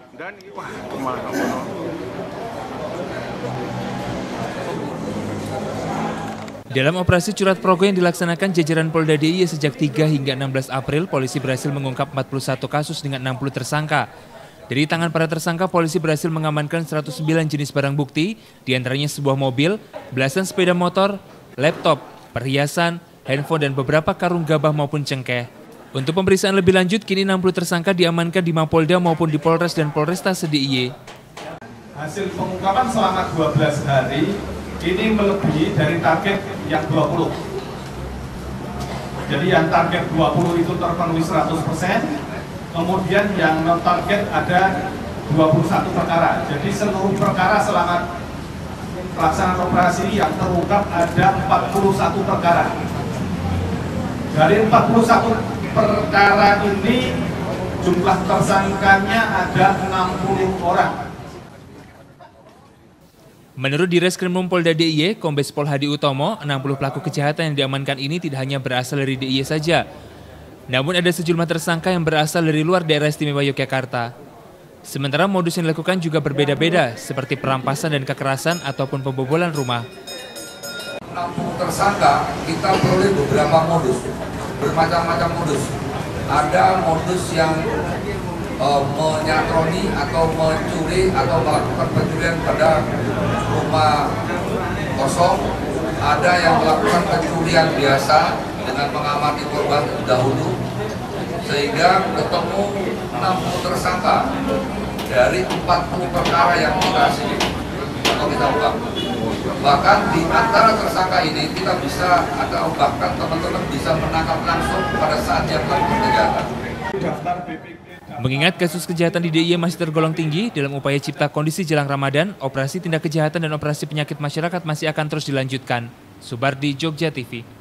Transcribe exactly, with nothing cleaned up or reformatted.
Dan wah, kemana mono? Dalam operasi Curat Progo yang dilaksanakan jajaran Polda D I Y sejak tiga hingga enam belas April, polisi berhasil mengungkap empat puluh satu kasus dengan enam puluh tersangka. Dari tangan para tersangka, polisi berhasil mengamankan seratus sembilan jenis barang bukti, diantaranya sebuah mobil, belasan sepeda motor, laptop, perhiasan, handphone, dan beberapa karung gabah maupun cengkeh. Untuk pemeriksaan lebih lanjut, kini enam puluh tersangka diamankan di Mapolda maupun di Polres dan Polrestase D I Y. Hasil pengungkapan selama dua belas hari ini melebihi dari target yang dua puluh. Jadi yang target dua puluh itu terpenuhi seratus persen, kemudian yang non target ada dua puluh satu perkara. Jadi seluruh perkara selama pelaksanaan operasi yang terungkap ada empat puluh satu perkara. Dari empat puluh satu perkara ini jumlah tersangkanya ada enam puluh orang. Menurut Direskrimum Polda D I Y, Kombes Pol Hadi Utomo, enam puluh pelaku kejahatan yang diamankan ini tidak hanya berasal dari D I Y saja. Namun ada sejumlah tersangka yang berasal dari luar daerah istimewa Yogyakarta. Sementara modus yang dilakukan juga berbeda-beda, seperti perampasan dan kekerasan ataupun pembobolan rumah. enam puluh tersangka kita peroleh beberapa modus, bermacam-macam modus. Ada modus yang uh, menyatroni atau mencuri atau melakukan pencurian pada rumah kosong. Ada yang melakukan pencurian biasa dengan mengamati korban dahulu, sehingga ketemu enam puluh tersangka dari empat puluh perkara yang kita sidik atau kita ungkap. Bahkan di antara tersangka ini kita bisa atau bahkan teman-teman bisa menangkap langsung pada saat dia melakukan kejahatan. Mengingat kasus kejahatan di D I Y masih tergolong tinggi, dalam upaya cipta kondisi jelang Ramadan, operasi tindak kejahatan dan operasi penyakit masyarakat masih akan terus dilanjutkan. Subardi, Jogja T V.